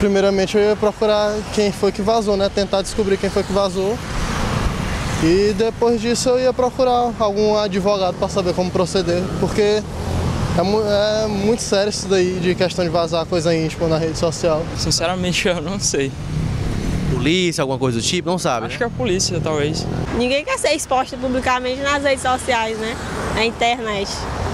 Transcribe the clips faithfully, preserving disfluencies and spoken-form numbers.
Primeiramente eu ia procurar quem foi que vazou, né? Tentar descobrir quem foi que vazou. E depois disso eu ia procurar algum advogado para saber como proceder, porque é, mu é muito sério isso daí de questão de vazar coisa íntima na rede social. Sinceramente eu não sei. Polícia, alguma coisa do tipo? Não sabe, Acho né? que é a polícia, talvez. Ninguém quer ser exposto publicamente nas redes sociais, né? Na internet.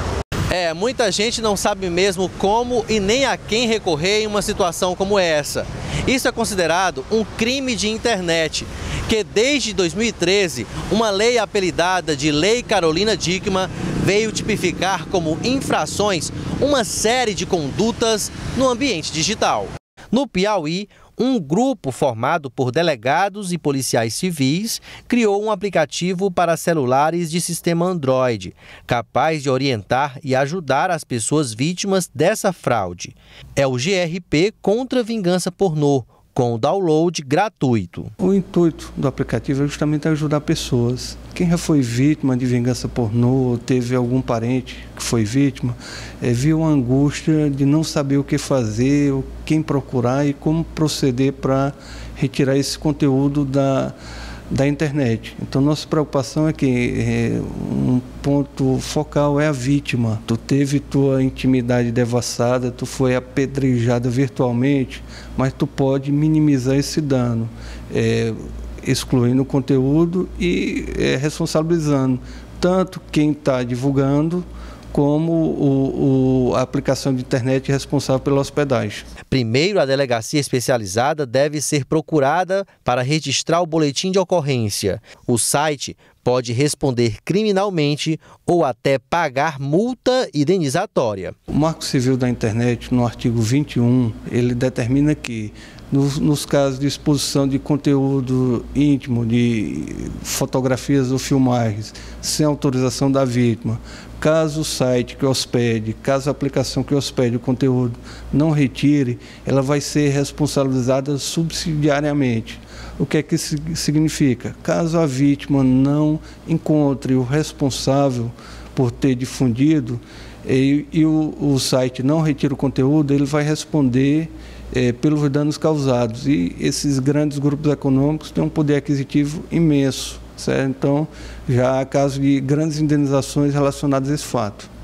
É, muita gente não sabe mesmo como e nem a quem recorrer em uma situação como essa. Isso é considerado um crime de internet, que desde dois mil e treze, uma lei apelidada de Lei Carolina Dickmann veio tipificar como infrações uma série de condutas no ambiente digital. No Piauí, um grupo formado por delegados e policiais civis criou um aplicativo para celulares de sistema Android, capaz de orientar e ajudar as pessoas vítimas dessa fraude. É o G R P Contra a Vingança Pornô, com download gratuito. O intuito do aplicativo é justamente ajudar pessoas. Quem já foi vítima de vingança pornô, teve algum parente que foi vítima, é, viu a angústia de não saber o que fazer, quem procurar e como proceder para retirar esse conteúdo da, da internet. Então, nossa preocupação é que é, um ponto focal é a vítima. Tu teve tua intimidade devassada, tu foi apedrejada virtualmente, mas tu pode minimizar esse dano, é, excluindo o conteúdo e é, responsabilizando tanto quem está divulgando como o, o, a aplicação de internet responsável pela hospedagem. Primeiro, a delegacia especializada deve ser procurada para registrar o boletim de ocorrência. O site pode responder criminalmente ou até pagar multa indenizatória. O Marco Civil da Internet, no artigo vinte e um, ele determina que Nos, nos casos de exposição de conteúdo íntimo, de fotografias ou filmagens, sem autorização da vítima, caso o site que hospede, caso a aplicação que hospede o conteúdo não retire, ela vai ser responsabilizada subsidiariamente. O que é que isso significa? Caso a vítima não encontre o responsável por ter difundido e, e o, o site não retira o conteúdo, ele vai responder É, pelos danos causados, e esses grandes grupos econômicos têm um poder aquisitivo imenso, certo? Então já há casos de grandes indenizações relacionadas a esse fato.